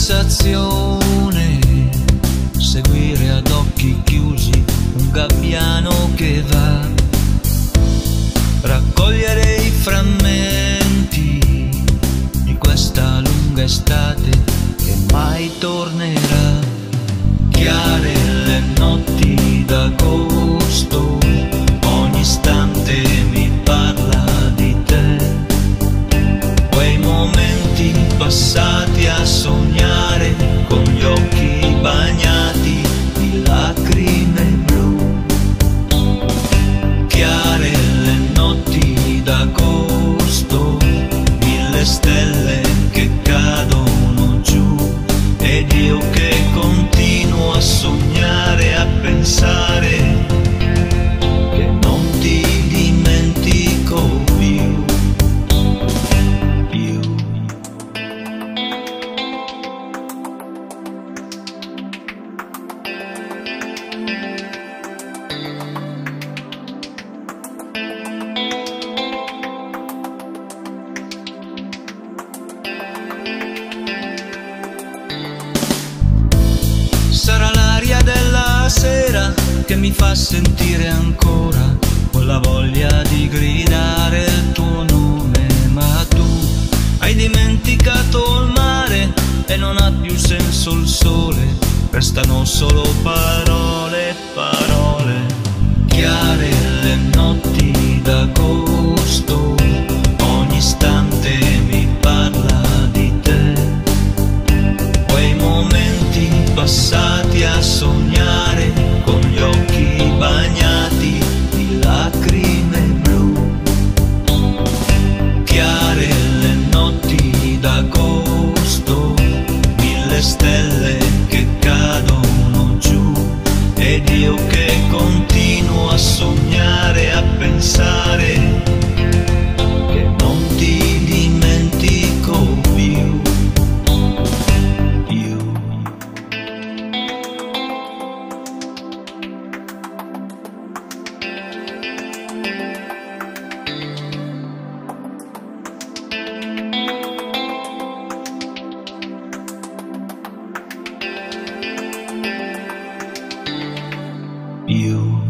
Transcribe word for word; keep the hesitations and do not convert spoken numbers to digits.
sensazione seguire ad occhi chiusi un gabbiano che va, raccogliere i frammenti di questa lunga estate che mai tornerà. Chiare le notti d'agosto, ogni istante mi parla di te, quei momenti passati a sognare con gli occhi bagnati di lacrime blu. Chiare le notti d'agosto, mille stelle che cadono giù, ed io che continuo a sognare, a pensare che non ti dimentico più, più. Sarà l'aria della sera che mi fa sentire ancora quella voglia di gridare il tuo nome, ma tu hai dimenticato il mare e non ha più senso il sole, restano solo parole, parole. Chiare le notti d'agosto, ogni istante mi parla di te, quei momenti passati a sognare con gli occhi bagnati di lacrime blu. Chiare le notti d'agosto, mille stelle che cadono giù, ed io che continuo a sognare, a pensare che non ti dimentico più, più. You